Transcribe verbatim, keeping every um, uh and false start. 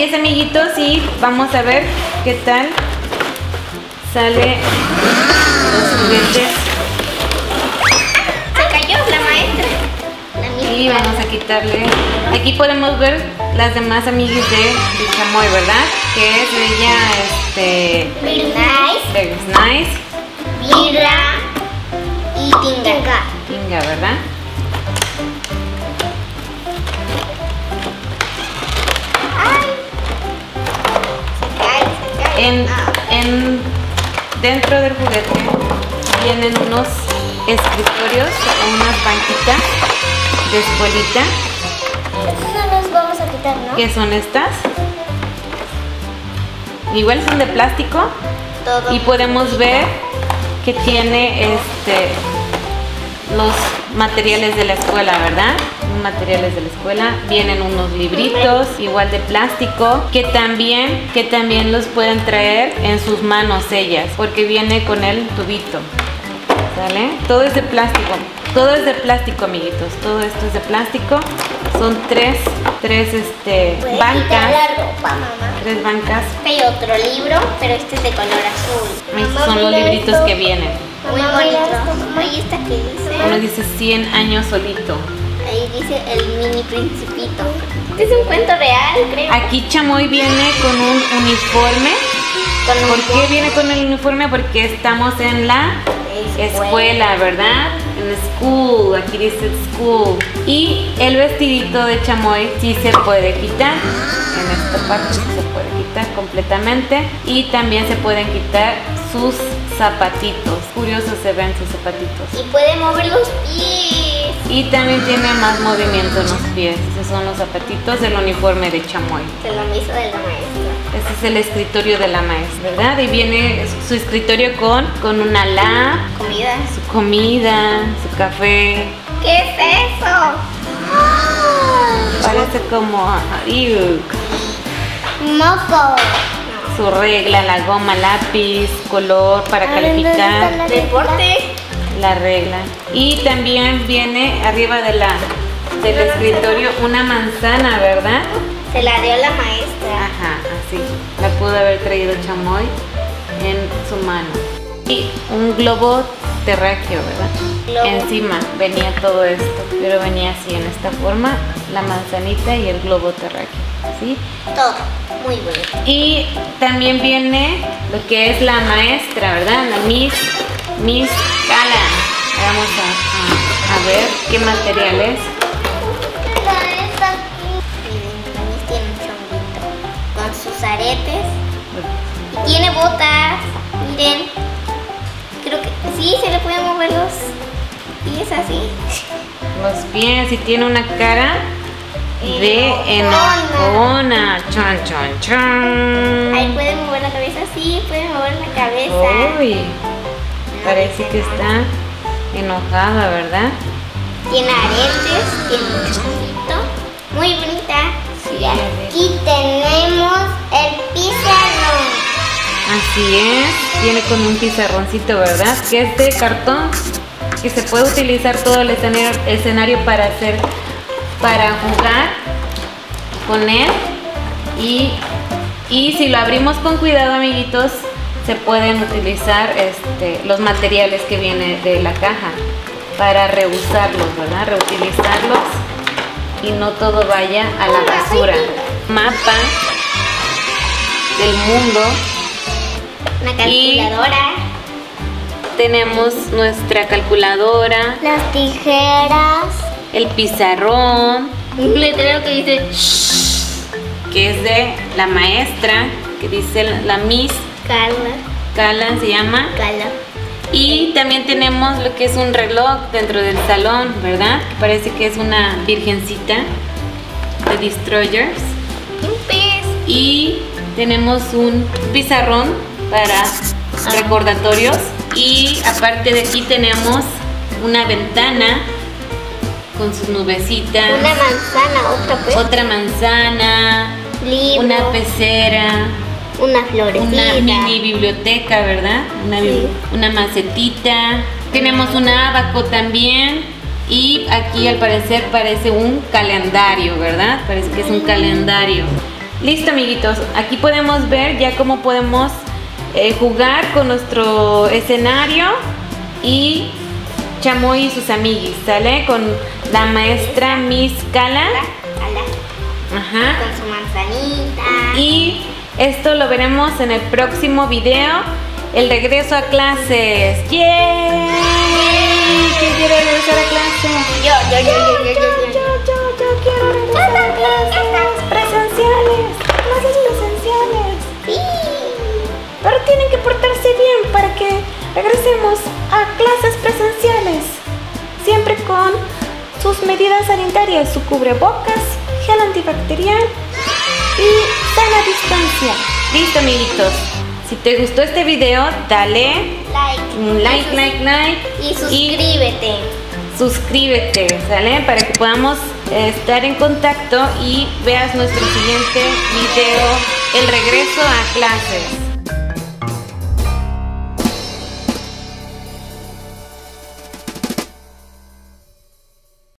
así es, amiguitos, y vamos a ver qué tal sale los juguetes. Se cayó la maestra. La y vamos a quitarle. Aquí podemos ver las demás amiguis de, de Chamoy, ¿verdad? Que es ella, este... Very nice. Very nice. Birra y Tinga. Tinga, ¿verdad? En, en, dentro del juguete vienen unos escritorios o unas banquitas de escuelita. Estos no los vamos a quitar, ¿no? ¿Qué son estas? Igual son de plástico. Todo. Y podemos ver que tiene este los materiales de la escuela, ¿verdad? Materiales de la escuela, vienen unos libritos igual de plástico que también que también los pueden traer en sus manos ellas, porque viene con el tubito, ¿sale? Todo es de plástico, todo es de plástico, amiguitos, todo esto es de plástico. Son tres tres este bancas, la ropa, mamá. tres bancas. Hay otro libro, pero este es de color azul. Estos Mamá, son los mira libritos esto. que vienen. Muy bonito. ¿Y esta qué dice? Uno dice cien años solito. Ahí dice el mini principito. Este es un cuento real, creo. Aquí Chamoy viene con un uniforme. Con un ¿Por qué viene con el uniforme? Porque estamos en la Escuela. escuela, ¿verdad? En school, aquí dice school. Y el vestidito de Chamoy sí se puede quitar. En esta parte sí se puede quitar completamente. Y también se pueden quitar sus zapatitos. Curiosos se ven sus zapatitos. Y puede mover los pies. Y también tiene más movimiento en los pies. Esos son los zapatitos del uniforme de Chamoy. Se lo hizo de la maestra. Este es el escritorio de la maestra, ¿verdad? Y viene su escritorio con, con una lab, Comida. su comida, su café. ¿Qué es eso? Parece como iu, Moco. su regla, la goma, lápiz, color para calificar, Deporte. la regla. Y también viene arriba de la, del escritorio una manzana, ¿verdad? Se la dio la maestra. Ajá, así. La pudo haber traído Chamoy en su mano. Y un globo terráqueo, ¿verdad? Globo. Encima venía todo esto, pero venía así en esta forma, la manzanita y el globo terráqueo, ¿sí? Todo. Muy bonito. Y también viene lo que es la maestra, ¿verdad? La Miss, Miss Cala. Vamos a, a, a ver qué material es. Tiene un chonguito con sus aretes y tiene botas. Miren, creo que sí se le pueden mover los pies así. Los pies y tiene una cara de enojona. Chan, chan, chan. Ahí pueden mover la cabeza, sí, pueden mover la cabeza. Uy, parece que está enojada, ¿verdad? Tiene aretes, tiene un chonguito. Muy bonita. Sí, Y aquí tenemos el pizarrón. así es, viene con un pizarroncito, ¿verdad? Que es de cartón, que se puede utilizar todo el escenario, escenario para hacer, para jugar con él. Y, y si lo abrimos con cuidado, amiguitos, se pueden utilizar este, los materiales que vienen de la caja para reusarlos, ¿verdad? Reutilizarlos y no todo vaya a la basura. Mapa del mundo. Una calculadora. Tenemos nuestra calculadora, Las tijeras. el pizarrón, Un letrero que dice shh. que es de la maestra, que dice la Miss Carla. Cala, se llama. Cala. Y también tenemos lo que es un reloj dentro del salón, ¿verdad? Que parece que es una virgencita de Destroyers. Un pez. Y tenemos un pizarrón para recordatorios. Y aparte de aquí tenemos una ventana con sus nubecitas. Una manzana, otra pez. Otra manzana, Libro. una pecera, Una florecita. una mini biblioteca, ¿verdad? Una, Sí. una macetita. Tenemos un abaco también. Y aquí al parecer parece un calendario, ¿verdad? Parece que es un calendario. Listo, amiguitos. Aquí podemos ver ya cómo podemos eh, jugar con nuestro escenario y Chamoy y sus amiguis, ¿sale? Con la maestra Miss Cala. Ajá. Con su manzanita. Y esto lo veremos en el próximo video. El regreso a clases. ¡Yay! ¿Quién quiere regresar a clases? Yo, yo, yo, yo, yo, yo, yo. yo, yo, yo quiero regresar a clases presenciales. Clases presenciales. Sí. Pero tienen que portarse bien para que regresemos a clases presenciales. Siempre con sus medidas sanitarias, su cubrebocas, gel antibacterial y sana distancia. Listo, amiguitos. Si te gustó este video, dale Like. un like, like, like. Y suscríbete. Suscríbete, ¿sale? Para que podamos eh, estar en contacto y veas nuestro siguiente video, el regreso a clases.